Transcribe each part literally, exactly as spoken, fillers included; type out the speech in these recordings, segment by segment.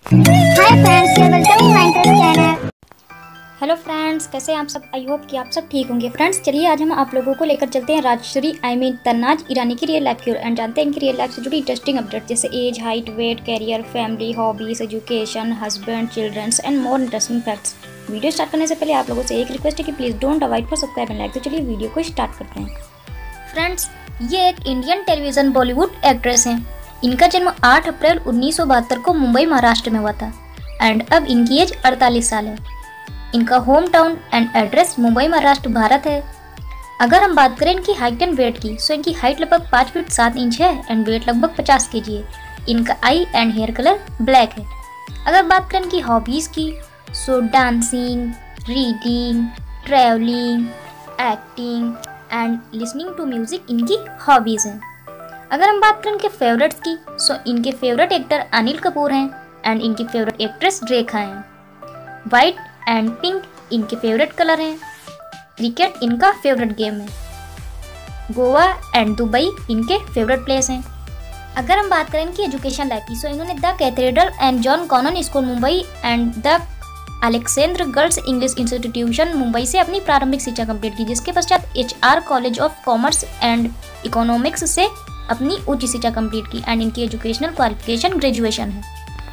Hi friends, welcome to my channel. Hello friends, कैसे हैं आप सब। आई होप कि आप सब ठीक होंगे। फ्रेंड्स चलिए आज हम आप लोगों को लेकर चलते हैं राजश्री आई मीन तन्नाज ईरानी की रियल लाइफ की ओर एंड जानते हैं इनकी रियल लाइफ से जुड़ी इंटरेस्टिंग अपडेट जैसे age, height, weight, career, family, hobbies, education, husband, childrens and more interesting facts. Video start करने से पहले आप लोगों से एक रिक्वेस्ट है कि please don't avoid for subscribe and like. तो चलिए वीडियो को स्टार्ट करते हैं। फ्रेंड्स ये एक इंडियन टेलीविज़न बॉलीवुड एक्ट्रेस हैं। इनका जन्म आठ अप्रैल उन्नीस सौ बहत्तर को मुंबई महाराष्ट्र में हुआ था एंड अब इनकी एज अड़तालीस साल है। इनका home town and address Mumbai Maharashtra Bharat है। अगर हम बात करें इनकी हाइट एंड वेट की, सो इनकी हाइट लगभग पाँच फीट सात इंच है एंड वेट लगभग पचास के जी है। इनका eye and hair colour black है। अगर बात करें इनकी हॉबीज़ की, so dancing, reading, travelling, acting and listening to music इनकी हॉबीज़ हैं। अगर हम बात करें इनके फेवरेट्स की, सो इनके फेवरेट एक्टर अनिल कपूर हैं एंड इनकी फेवरेट एक्ट्रेस रेखा हैं। वाइट एंड पिंक इनके फेवरेट कलर हैं। क्रिकेट इनका फेवरेट गेम है। गोवा एंड दुबई इनके फेवरेट प्लेस हैं। अगर हम बात करें इनकी एजुकेशन लाइफ की, सो इन्होंने the cathedral and John Connon school Mumbai and the Alexandra girls English institution Mumbai से अपनी प्रारंभिक शिक्षा कंप्लीट की, जिसके पश्चात H R college of commerce and economics से अपनी उच्च शिक्षा कंप्लीट की एंड इनकी एजुकेशनल क्वालिफिकेशन ग्रेजुएशन है।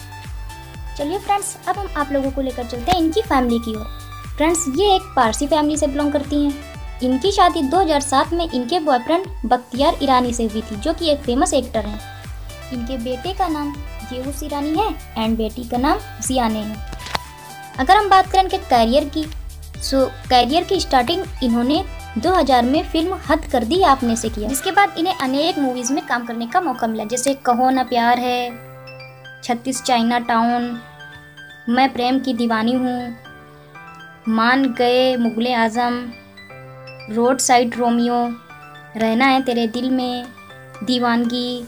चलिए फ्रेंड्स अब हम आप लोगों को लेकर चलते हैं इनकी फैमिली की ओर। फ्रेंड्स ये एक पारसी फैमिली से बिलोंग करती हैं। इनकी शादी दो हज़ार सात में इनके बॉयफ्रेंड बख्तियार ईरानी से हुई थी, जो कि एक फेमस एक्टर हैं। इनके बेटे का नाम येऊस ईरानी है एंड बेटी का नाम जियाने है। अगर हम बात करें इनके कैरियर की, सो कैरियर की स्टार्टिंग इन्होंने दो हज़ार में फिल्म हद कर दी आपने से किया, जिसके बाद इन्हें अनेक मूवीज़ में काम करने का मौका मिला, जैसे कहो ना प्यार है, छत्तीस चाइना टाउन, मैं प्रेम की दीवानी हूँ, Maan Gaye Mughal-e Azam, road side Romeo, रहना है तेरे दिल में, दीवानगी,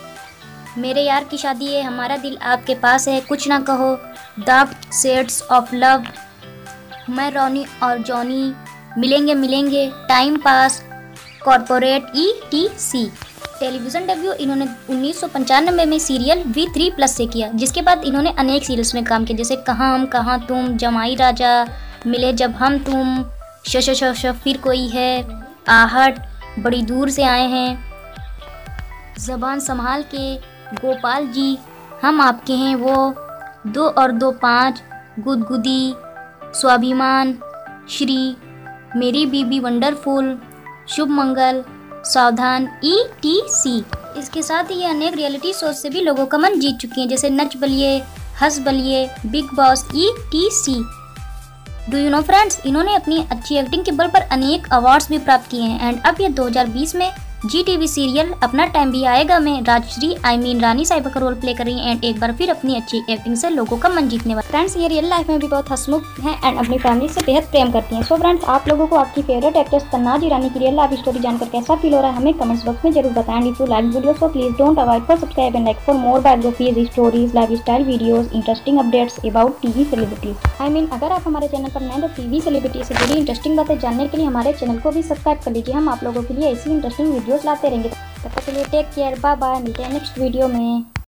मेरे यार की शादी है, हमारा दिल आपके पास है, कुछ ना कहो, द शेड्स ऑफ लव, मैं रोनी और Johnny, Milenge Milenge, time pass, corporate, E T C. Television debut इन्होंने उन्नीस सौ पंचानवे में सीरियल वी थ्री प्लस से किया, जिसके बाद इन्होंने अनेक सीरियल्स में काम किया, जैसे कहाँ हम कहाँ तुम, जमाई राजा, मिले जब हम तुम, श श श श फिर कोई है, आहट, बड़ी दूर से आए हैं, ज़बान संभाल के, गोपाल जी, हम आपके हैं वो, दो और दो पाँच, गुदगुदी, स्वाभिमान, श्री, मेरी बीबी वंडरफुल, शुभ मंगल, सावधान, ई टी सी। इसके साथ ही ये अनेक रियलिटी शोज से भी लोगों का मन जीत चुकी हैं, जैसे Nach Baliye, Hans Baliye, Bigg Boss, E T C. Do you know friends, इन्होंने अपनी अच्छी एक्टिंग के बल पर अनेक अवार्ड्स भी प्राप्त किए हैं एंड अब ये दो हज़ार बीस में Zee TV serial Apna time Bhi Aayega में राजश्री आई मीन रानी साहिबा का रोल प्ले कर रही हैं एंड एक बार फिर अपनी अच्छी एक्टिंग से लोगों का मन जीतने वाले। फ्रेंड्स ये रियल लाइफ में भी बहुत हंसमुख हैं एंड अपनी फैमिली से बेहद प्रेम करती हैं। सो फ्रेंड्स आप लोगों को आपकी फेवरेट एक्ट्रेस तन्नाज ईरानी की रियल लाइफ स्टोरी जानकर कैसा फील हो रहा है हमें कमेंट्स बॉक्स में जरूर बताएं। If you like video so please don't avoid for subscribe and like for more biographies, stories, life style videos, interesting updates about TV celebrities. I mean अगर आप हमारे चैनल पर नए तो टीवी सेलिब्रिटी से जुड़ी इंटरेस्टिंग बातें जानने के लिए हमारे चैनल को भी सब्सक्राइब कर लीजिए। हम आप लोगों के लिए ऐसी इंटरेस्टिंग वीडियोस लाते रहेंगे। तब तक के लिए टेक केयर, बाय बाय, मिलते हैं नेक्स्ट वीडियो में।